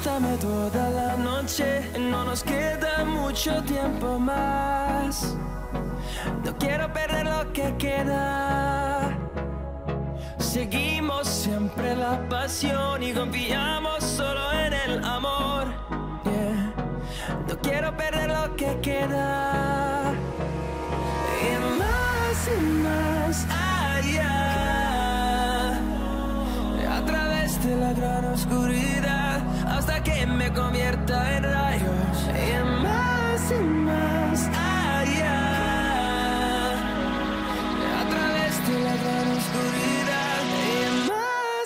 Abrázame toda la noche, no nos queda mucho tiempo más. No quiero perder lo que queda. Seguimos siempre la pasión y confiamos solo en el amor. Yeah. No quiero perder lo que queda. Y más allá, a través de la gran oscuridad, hasta que me convierta en rayos. Y más allá, a través de la gran oscuridad. Y más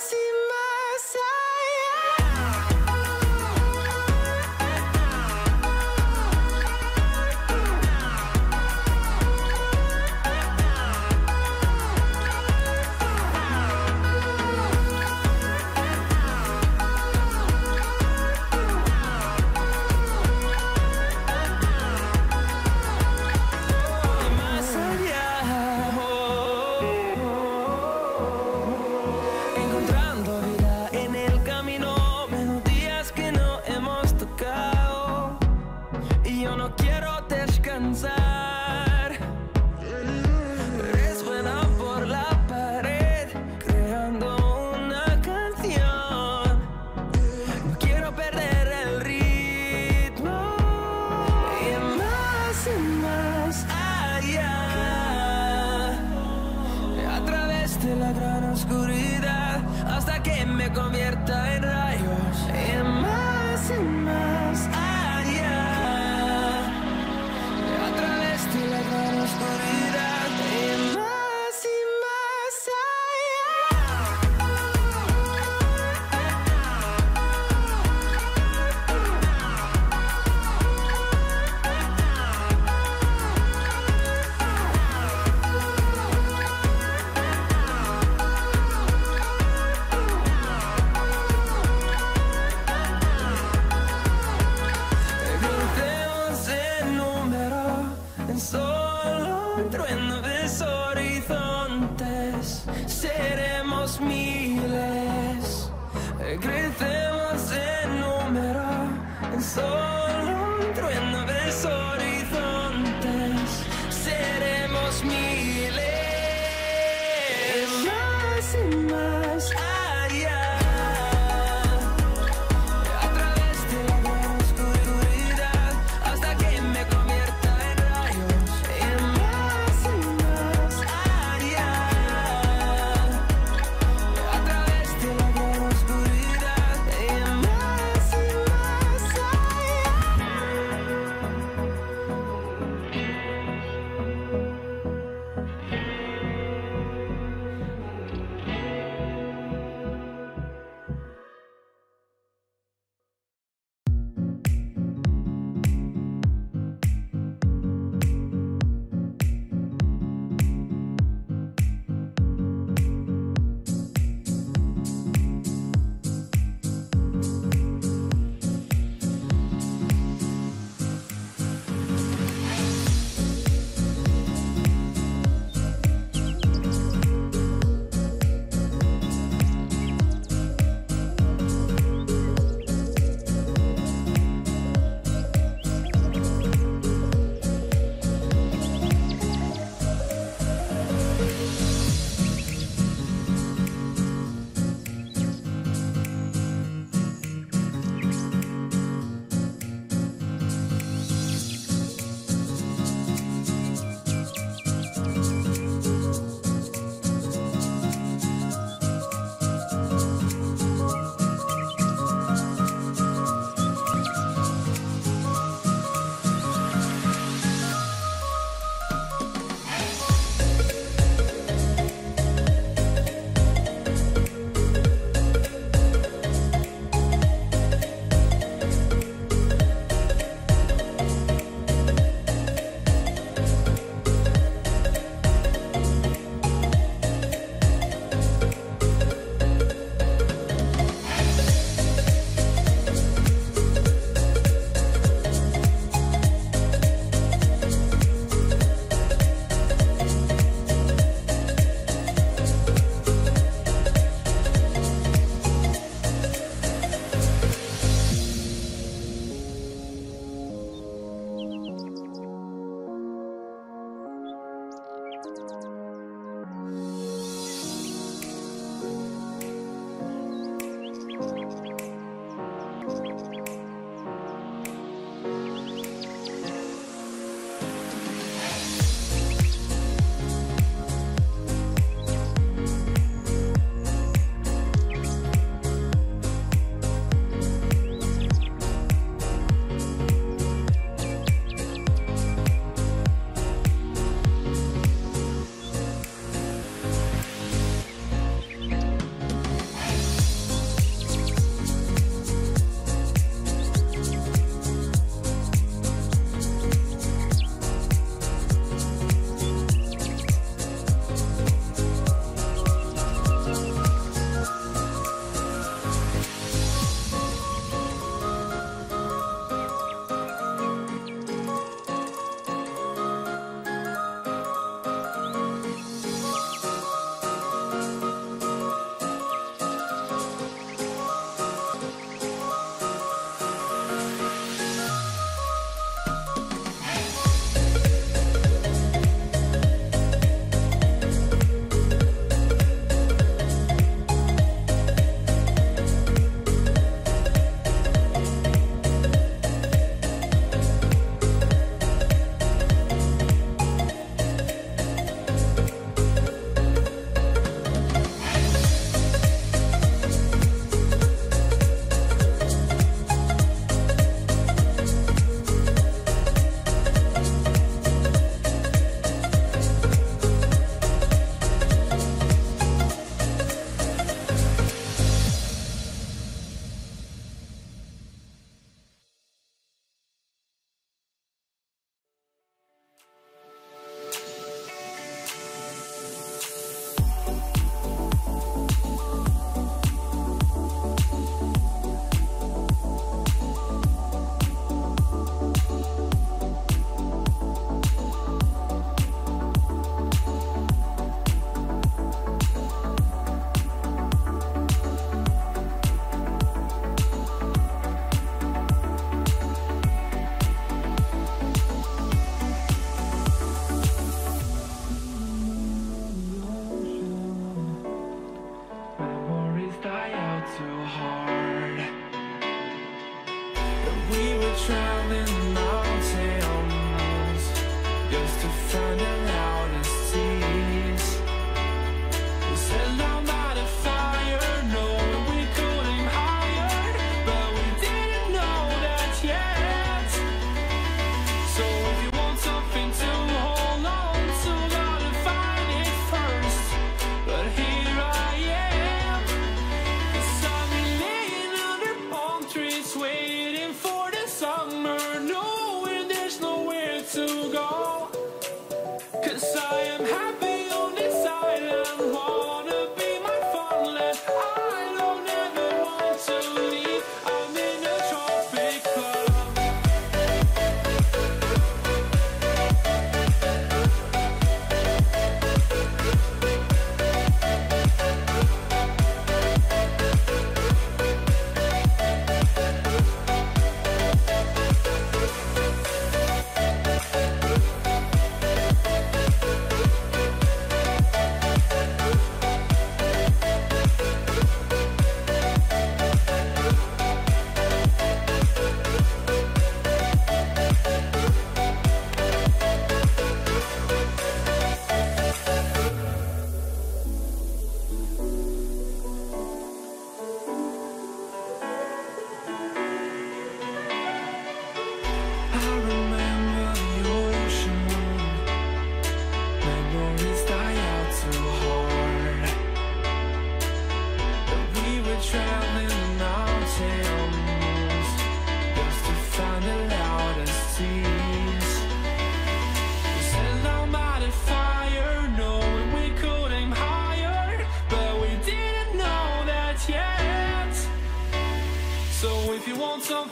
la gran oscuridad, hasta que me convierta en rayos. Y más allá, a través de la gran oscuridad. Y más solo un trueno de horizontes, seremos miles, crecemos en número, en solo un trueno de horizontes, seremos miles. Más allá, a través de la gran oscuridad, hasta que me convierta en rayos. Y más allá, a través de la gran oscuridad. Y más allá.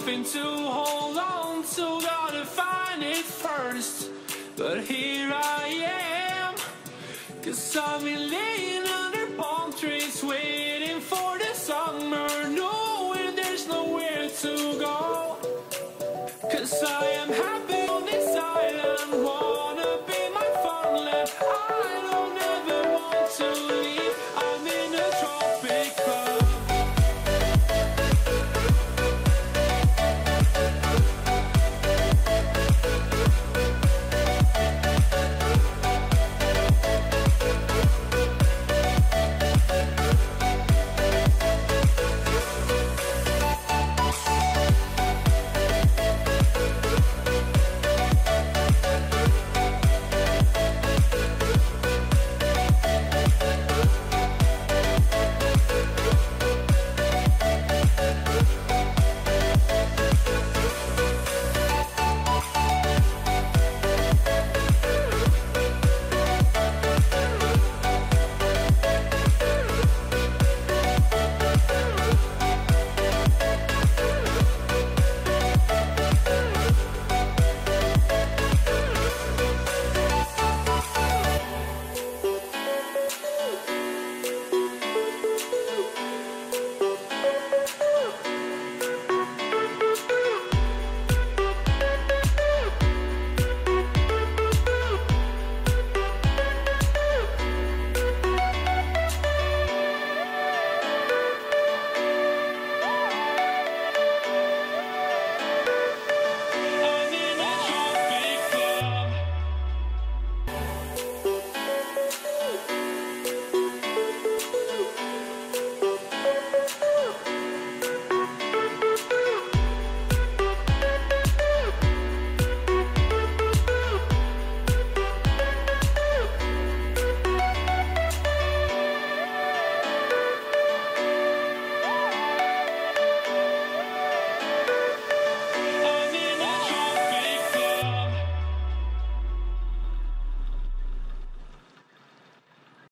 something to hold on to, gotta find it first. But here I am, 'cause I've been laying